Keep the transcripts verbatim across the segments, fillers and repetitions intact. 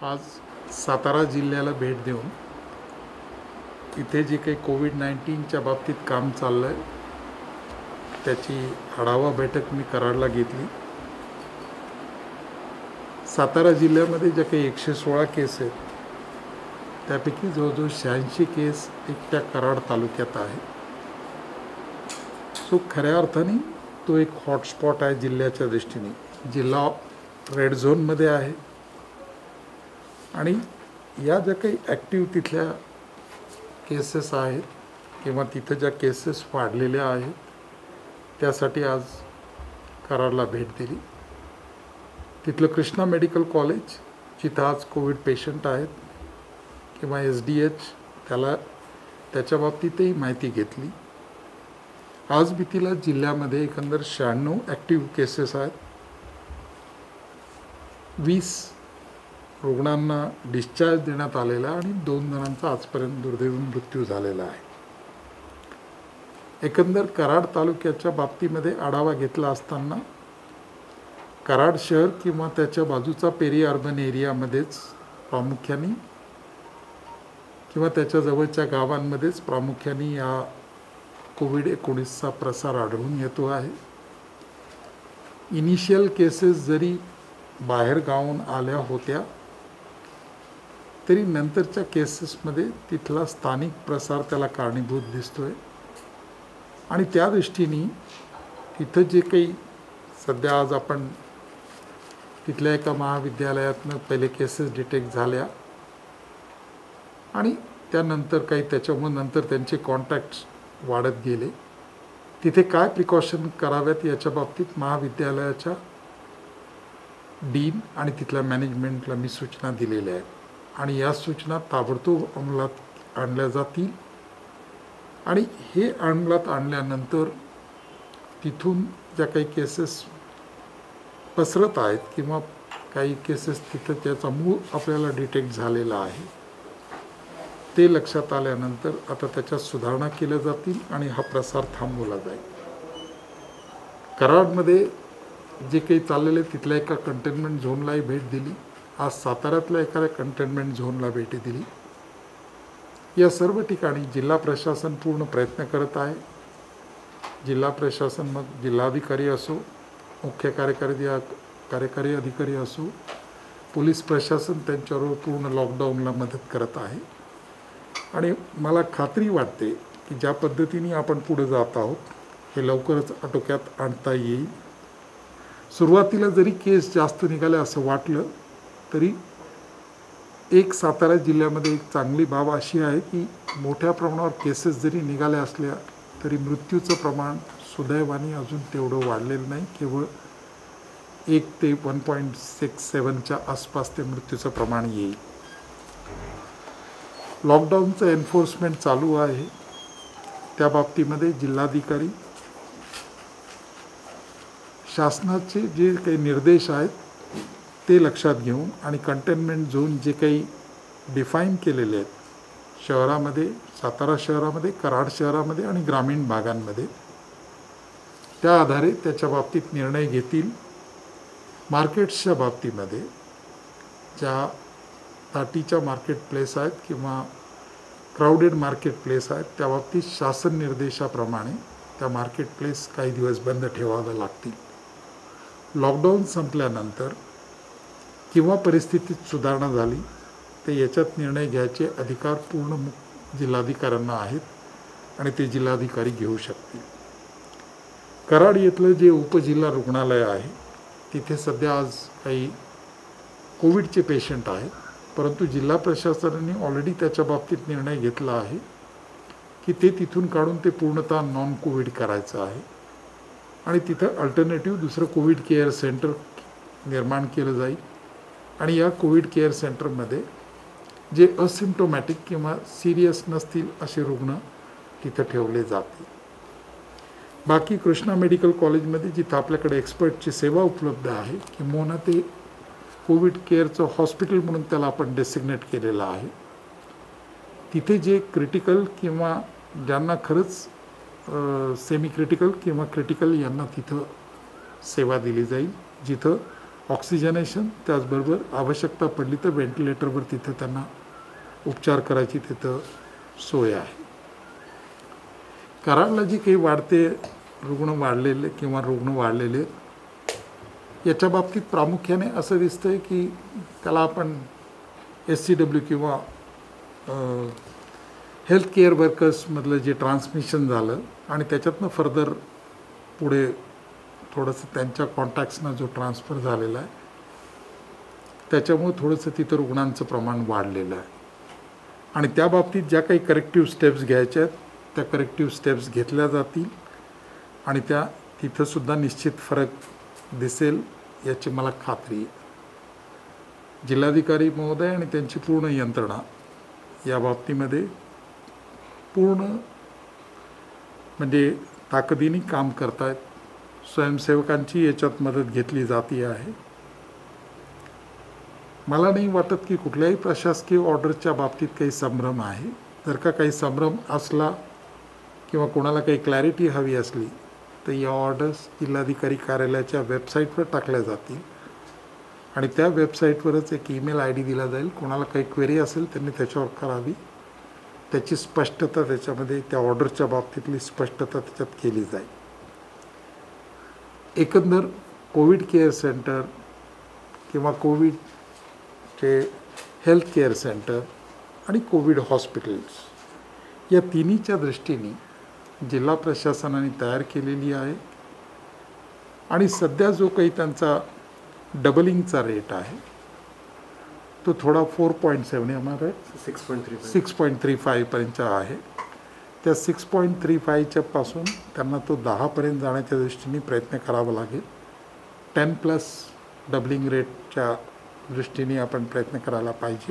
आज सातारा जिल्ह्याला भेट देऊन इथे जे काही कोविड नाईन्टीनच्या बाबतीत काम चाललं आहे त्याची आढावा बैठक मी कराडला घेतली. सातारा जिल्ह्यामध्ये ज्या काही एकशे सोळा केस आहेत त्यापैकी जवळजवळ शहाऐंशी केस एकट्या कराड तालुक्यात आहे. सो खऱ्या अर्थाने तो एक हॉटस्पॉट आहे जिल्ह्याच्या दृष्टीने. जिल्हा रेड झोनमध्ये आहे आणि या ज्या काही ॲक्टिव्ह तिथल्या केसेस आहेत किंवा तिथं ज्या केसेस वाढलेल्या आहेत त्यासाठी आज कराडला भेट दिली. तिथलं कृष्णा मेडिकल कॉलेज जिथं आज कोविड पेशंट आहेत किंवा एस डी एच त्याला त्याच्या बाबतीतही माहिती घेतली. आज भीतीला जिल्ह्यामध्ये एकंदर शहाण्णव ॲक्टिव्ह केसेस आहेत. वीस रुग्णांना डिस्चार्ज देण्यात आलेला आणि दोन जणांचा आजपर्यंत दुर्दैवी मृत्यू झालेला आहे. एकंदर कराड तालुक्याच्या बाबतीमध्ये आढावा घेतला असताना कराड शहर किंवा त्याच्या बाजूचा पेरी अर्बन एरियामध्येच प्रामुख्याने किंवा त्याच्या जवळच्या गावांमध्येच प्रामुख्याने या कोविड एकोणीसचा प्रसार आढळून येतो आहे. इनिशियल केसेस जरी बाहेर गावून आल्या होत्या तरी नंतरच्या केसेसमध्ये तिथला स्थानिक प्रसार त्याला कारणीभूत दिसतोय आणि त्या दृष्टीने तिथं जे काही सध्या आज आपण तिथल्या एका महाविद्यालयातनं पहिले केसेस डिटेक्ट झाल्या आणि त्यानंतर काही त्याच्यामुळे नंतर त्यांचे कॉन्टॅक्ट्स वाढत गेले. तिथे काय प्रिकॉशन कराव्यात याच्या बाबतीत महाविद्यालयाच्या डीन आणि तिथल्या मॅनेजमेंटला मी सूचना दिलेल्या आहेत आणि या सूचना ताबडतोब अंमलात आणल्या जातील आणि हे अंमलात आणल्यानंतर तिथून ज्या काही केसेस पसरत आहेत किंवा काही केसेस तिथं त्याचा मूळ आपल्याला डिटेक्ट झालेला आहे ते लक्षात आल्यानंतर आता त्याच्यात सुधारणा केल्या जातील आणि हा प्रसार थांबवला जाईल. कराडमध्ये जे काही चाललेले तिथल्या एका कंटेनमेंट झोनलाही भेट दिली. आज साताऱ्यातल्या एखाद्या कंटेनमेंट झोनला भेट दिली. या सर्व ठिकाणी जिल्हा प्रशासन पूर्ण प्रयत्न करत आहे. जिल्हा प्रशासन मग जिल्हाधिकारी असो, मुख्य कार्यकारी कार्यकारी अधिकारी असो, पोलीस प्रशासन त्यांच्याबरोबर पूर्ण लॉकडाऊनला मदत करत आहे आणि मला खात्री वाटते की ज्या पद्धतीने आपण पुढे जात आहोत हे लवकरच आटोक्यात आणता येईल. सुरुवातीला जरी केस जास्त निघाले असं वाटलं तरी एक सातारा जिल्ह्यामध्ये एक चांगली बाब अशी आहे की मोठ्या प्रमाणावर केसेस जरी निघाल्या असल्या तरी मृत्यूचं प्रमाण सुदैवाने अजून तेवढं वाढलेलं नाही. केवळ एक ते वन पॉईंट सिक्स सेवनच्या आसपास ते मृत्यूचं प्रमाण येईल. लॉकडाऊनचं एन्फोर्समेंट चालू आहे. त्या बाबतीमध्ये जिल्हाधिकारी शासनाचे जे काही निर्देश आहेत ते लक्षात घेऊन आणि कंटेनमेंट झोन जे काही डिफाईन केलेले आहेत शहरामध्ये, सातारा शहरामध्ये, कराड शहरामध्ये आणि ग्रामीण भागांमध्ये त्या आधारे त्याच्या बाबतीत निर्णय घेतील. मार्केट्सच्या बाबतीमध्ये ज्या ताटीच्या मार्केट प्लेस आहेत किंवा क्राऊडेड मार्केट प्लेस आहेत त्या बाबतीत शासन निर्देशाप्रमाणे त्या मार्केट प्लेस काही दिवस बंद ठेवाव्या लागतील. लॉकडाऊन संपल्यानंतर किंवा परिस्थितीत सुधारणा झाली तर याच्यात निर्णय घ्यायचे अधिकार पूर्ण जिल्हाधिकाऱ्यांना आहेत आणि ते जिल्हाधिकारी घेऊ शकतील. कराड येथलं जे उपजिल्हा रुग्णालय आहे तिथे सध्या आज काही कोविडचे पेशंट आहेत परंतु जिल्हा प्रशासनाने ऑलरेडी त्याच्या बाबतीत निर्णय घेतला आहे की ते तिथून काढून ते पूर्णतः नॉन कोविड करायचं आहे आणि तिथं अल्टरनेटिव्ह दुसरं कोविड केअर सेंटर निर्माण केलं जाईल आणि या कोविड केअर सेंटरमध्ये जे असिम्प्टोमॅटिक किंवा सिरियस नसतील असे रुग्ण तिथं ठेवले जातील. बाकी कृष्णा मेडिकल कॉलेजमध्ये जिथं आपल्याकडे एक्सपर्टची सेवा उपलब्ध आहे किंवा ते कोविड केअरचं हॉस्पिटल म्हणून त्याला आपण डेसिग्नेट केलेलं आहे तिथे जे क्रिटिकल किंवा ज्यांना खरंच सेमी क्रिटिकल किंवा क्रिटिकल यांना तिथं सेवा दिली जाईल जिथं ऑक्सिजनेशन, त्याचबरोबर आवश्यकता पडली तर व्हेंटिलेटरवर तिथं त्यांना उपचार करायची तिथं सोय आहे. कराडला जी काही वाढते रुग्ण वाढलेले किंवा रुग्ण वाढलेले याच्या बाबतीत प्रामुख्याने असं दिसतंय की त्याला आपण एस सी डब्ल्यू किंवा हेल्थ केअर वर्कर्समधलं जे ट्रान्समिशन झालं आणि त्याच्यातनं फर्दर पुढे थोडंसं त्यांच्या कॉन्टॅक्ट्सना जो ट्रान्सफर झालेला आहे त्याच्यामुळे थोडंसं तिथं रुग्णांचं प्रमाण वाढलेलं आहे. आणि त्या बाबतीत ज्या काही करेक्टिव्ह स्टेप्स घ्यायच्या आहेत त्या करेक्टिव्ह स्टेप्स घेतल्या जातील आणि त्या तिथंसुद्धा निश्चित फरक दिसेल याची मला खात्री आहे. जिल्हाधिकारी महोदय आणि त्यांची पूर्ण यंत्रणा या बाबतीमध्ये पूर्ण म्हणजे ताकदीने काम करत आहेत. स्वयंसेवकांची याच्यात मदत घेतली जाती आहे. मला नाही वाटत की कुठल्याही प्रशासकीय ऑर्डरच्या बाबतीत काही संभ्रम आहे. जर का काही संभ्रम असला किंवा कोणाला काही क्लॅरिटी हवी असली तर या ऑर्डर्स जिल्हाधिकारी कार्यालयाच्या वेबसाईटवर टाकल्या जातील आणि त्या वेबसाईटवरच एक ईमेल आय डी दिला जाईल. कोणाला काही क्वेरी असेल त्यांनी त्याच्यावर करावी. त्याची स्पष्टता त्याच्यामध्ये त्या ऑर्डरच्या बाबतीतली स्पष्टता त्याच्यात केली जाईल. एकंदर कोविड केअर सेंटर किंवा कोविडचे हेल्थ केअर सेंटर आणि कोविड हॉस्पिटल्स या तिन्हीच्या दृष्टीने जिल्हा प्रशासनाने तयार केलेली आहे आणि सध्या जो काही त्यांचा डबलिंगचा रेट आहे तो थोडा four point seven M R आहे six point three six point three फाईव्हपर्यंत आहे. त्या सिक्स पॉईंट थ्री फाईव्हच्या पासून त्यांना तो दहापर्यंत जाण्याच्या दृष्टीने प्रयत्न करावा लागेल. टेन प्लस डबलिंग रेटच्या दृष्टीने आपण प्रयत्न करायला पाहिजे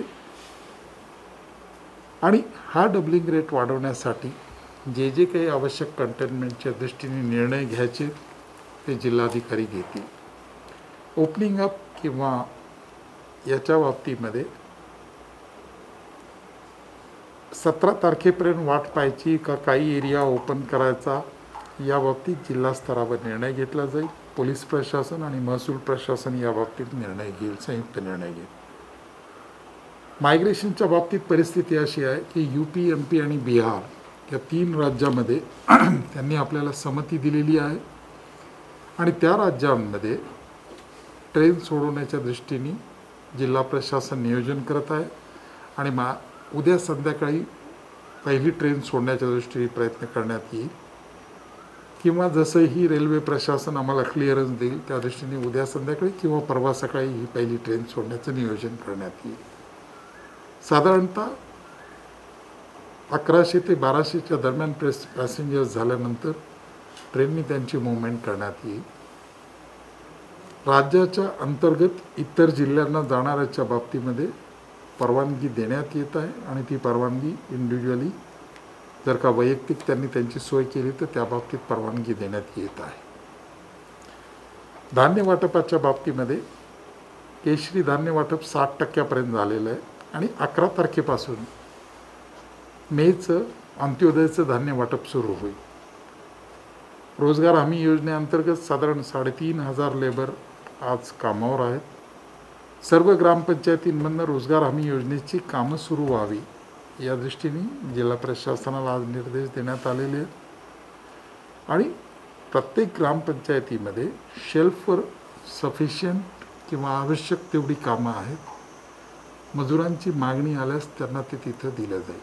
आणि हा डबलिंग रेट वाढवण्यासाठी जे जे काही आवश्यक कंटेनमेंटच्या दृष्टीने निर्णय घ्यायचे ते जिल्हाधिकारी घेतील. ओपनिंग अप किंवा याच्या बाबतीमध्ये सतरा तारखेपर्यंत वाट पाहायची का काही एरिया ओपन करायचा या बाबतीत जिल्हा स्तरावर निर्णय घेतला जाईल. पोलीस प्रशासन आणि महसूल प्रशासन या बाबतीत निर्णय घेईल, संयुक्त निर्णय घेईल. मायग्रेशनच्या बाबतीत परिस्थिती अशी आहे की यू पी, एम पी आणि बिहार या तीन राज्यामध्ये त्यांनी आपल्याला संमती दिलेली आहे आणि त्या राज्यांमध्ये ट्रेन सोडवण्याच्या दृष्टीने जिल्हा प्रशासन नियोजन करत आहे आणि मा उद्या संध्याकाळी पहिली ट्रेन सोडण्याच्या दृष्टीने प्रयत्न करण्यात येईल किंवा जसंही रेल्वे प्रशासन आम्हाला क्लिअरन्स देईल त्या दृष्टीने उद्या संध्याकाळी किंवा परवा सकाळी ही पहिली ट्रेन सोडण्याचं नियोजन करण्यात येईल. साधारणतः अकराशे ते बाराशेच्या दरम्यान प्रेस पॅसेंजर्स झाल्यानंतर ट्रेननी त्यांची मूव्हमेंट करण्यात येईल. राज्याच्या अंतर्गत इतर जिल्ह्यांना जाणाऱ्याच्या बाबतीमध्ये परवानगी देण्यात येत आहे आणि ती परवानगी इंडिव्हिज्युअली जर का वैयक्तिक त्यांनी त्यांची सोय केली तर त्या बाबतीत परवानगी देण्यात येत आहे. धान्य वाटपाच्या बाबतीमध्ये केशरी धान्य वाटप साठ टक्क्यापर्यंत झालेलं आहे आणि अकरा तारखेपासून मेचं अंत्योदयचं धान्य वाटप सुरू होईल. रोजगार हमी योजनेअंतर्गत साधारण साडेतीन हजार लेबर आज कामावर आहेत. सर्व ग्रामपंचायतींमधनं रोजगार हमी योजनेची कामं सुरू व्हावी या दृष्टीने जिल्हा प्रशासनाला आज निर्देश देण्यात आलेले आहेत आणि प्रत्येक ग्रामपंचायतीमध्ये शेल्फवर सफिशियंट किंवा आवश्यक तेवढी कामं आहेत. मजुरांची मागणी आल्यास त्यांना ते तिथं दिलं जाईल.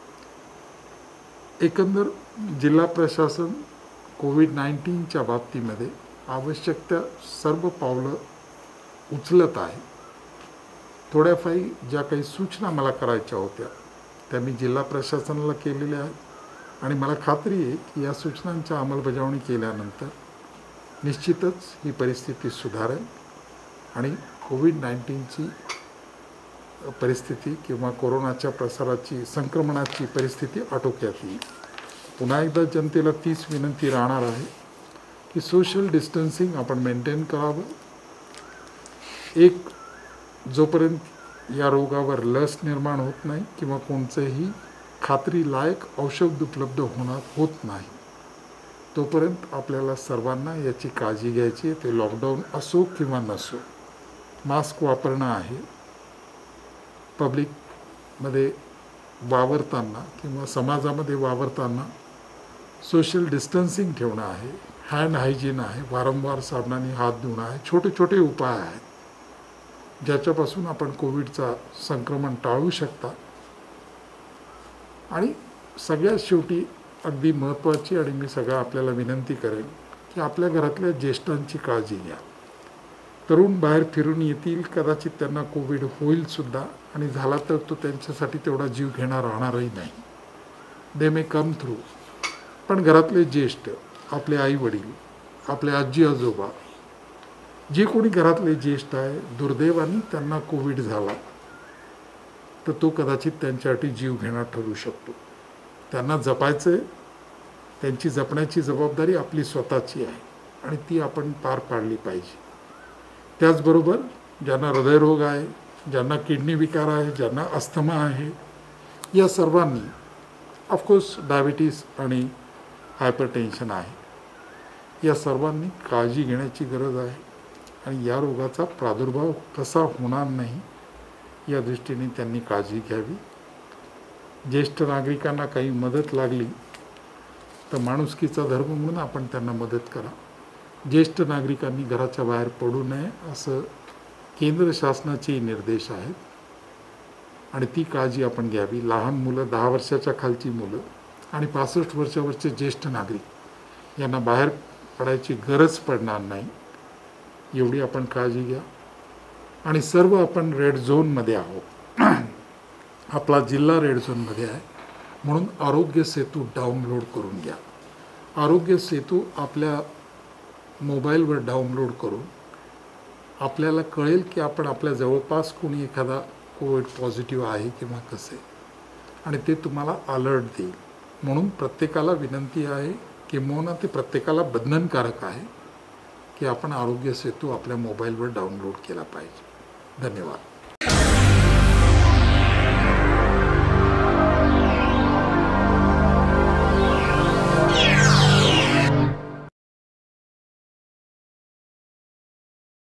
एकंदर जिल्हा प्रशासन कोविड नाईन्टीनच्या बाबतीमध्ये आवश्यक त्या सर्व पावलं उचलत आहे. थोड्याफारी ज्या काही सूचना मला करायच्या होत्या त्या मी जिल्हा प्रशासनाला केलेल्या आहेत आणि मला खात्री आहे की या सूचनांच्या अंमलबजावणी केल्यानंतर निश्चितच ही परिस्थिती सुधारेल आणि कोविड नाईन्टीनची परिस्थिती किंवा कोरोनाच्या प्रसाराची संक्रमणाची परिस्थिती आटोक्यात येईल. पुन्हा एकदा जनतेला तीच विनंती राहणार आहे की सोशल डिस्टन्सिंग आपण मेंटेन करावं. एक जोपर्यंत या रोगावर लस निर्माण होत नाही किंवा कोणतेही खात्रीलायक औषध उपलब्ध होणार होत नाही तोपर्यंत आपल्याला सर्वांना याची काळजी घ्यायची आहे. ते लॉकडाऊन असो किंवा नसो. मास्क वापरणं आहे, पब्लिकमध्ये वावरताना किंवा समाजामध्ये वावरताना सोशल डिस्टन्सिंग ठेवणं आहे, हँड हायजीन आहे, वारंवार साबणाने हात धुणं आहे. छोटे छोटे उपाय आहेत ज्याच्यापासून आपण कोविडचा संक्रमण टाळू शकता. आणि सगळ्यात शेवटी अगदी महत्त्वाची आणि मी सगळं आपल्याला विनंती करेन की आपल्या घरातल्या ज्येष्ठांची काळजी घ्या. तरुण बाहेर फिरून येतील, कदाचित त्यांना कोविड होईलसुद्धा आणि झाला तर तो त्यांच्यासाठी तेवढा जीव घेणार राहणारही नाही. They may come through. पण घरातले ज्येष्ठ, आपले आई वडील, आपले आजी आजोबा, जे कोणी घरातले ज्येष्ठ आहे, दुर्दैवाने त्यांना कोविड झाला तर तो कदाचित त्यांच्यासाठी जीव घेणार ठरू शकतो. त्यांना जपायचं आहे. त्यांची जपण्याची जबाबदारी आपली स्वतःची आहे आणि ती आपण पार पाडली पाहिजे. त्याचबरोबर ज्यांना हृदयरोग आहे, ज्यांना किडनी विकार आहे, ज्यांना अस्थमा आहे, या सर्वांनी, ऑफकोर्स डायबिटीस आणि हायपरटेन्शन आहे, या सर्वांनी काळजी घेण्याची गरज आहे. आणि या रोगाचा प्रादुर्भाव कसा होणार नाही या दृष्टीने त्यांनी काळजी घ्यावी. ज्येष्ठ नागरिकांना काही मदत लागली तर माणुसकीचा धर्म म्हणून आपण त्यांना मदत करा. ज्येष्ठ नागरिकांनी घराच्या बाहेर पडू नये असं केंद्र शासनाचे निर्देश आहेत आणि ती काळजी आपण घ्यावी. लहान मुलं, दहा वर्षाच्या खालची मुलं आणि पासष्ट वर्षावरचे ज्येष्ठ नागरिक यांना बाहेर पडायची गरज पडणार नाही एवढी आपण काळजी घ्या. आणि सर्व आपण रेड झोनमध्ये आहोत. आपला जिल्हा रेड झोनमध्ये आहे म्हणून आरोग्य सेतू डाउनलोड करून घ्या. आरोग्य सेतू आपल्या मोबाईलवर डाउनलोड करून आपल्याला कळेल की आपण आपल्या जवळपास कोणी एखादा कोविड पॉझिटिव्ह आहे किंवा कसे, आणि ते तुम्हाला अलर्ट देईल. म्हणून प्रत्येकाला विनंती आहे, किंबहुना ते प्रत्येकाला बंधनकारक आहे की आपण आरोग्य सेतू आपल्या मोबाईलवर डाउनलोड केला पाहिजे. धन्यवाद.